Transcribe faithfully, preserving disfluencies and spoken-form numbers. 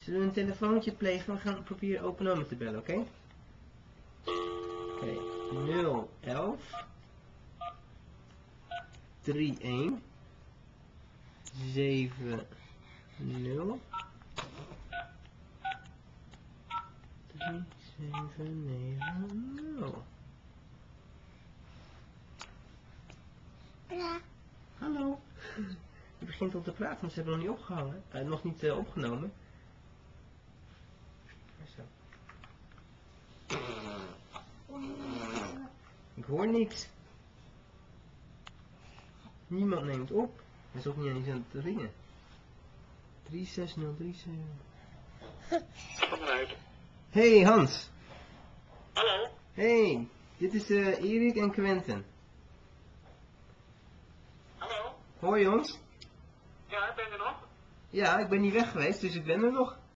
Zullen we een telefoontje plegen? We gaan proberen open nummer te bellen, oké? Okay? Oké, okay. nul elf drie een zeven nul drie zeven negen nul. Ja. Hallo. Je begint al te praten, maar ze hebben nog niet opgehangen. Uh, nog niet uh, opgenomen. Zo. Ik hoor niks. Niemand neemt op. Hij is ook niet eens aan het ringen. drie zes nul drie zeven. Hey Hans. Hallo. Hey, dit is uh, Erik en Quentin. Hallo. Hoor je ons? Ja, ben je er nog? Ja, ik ben niet weg geweest, dus ik ben er nog.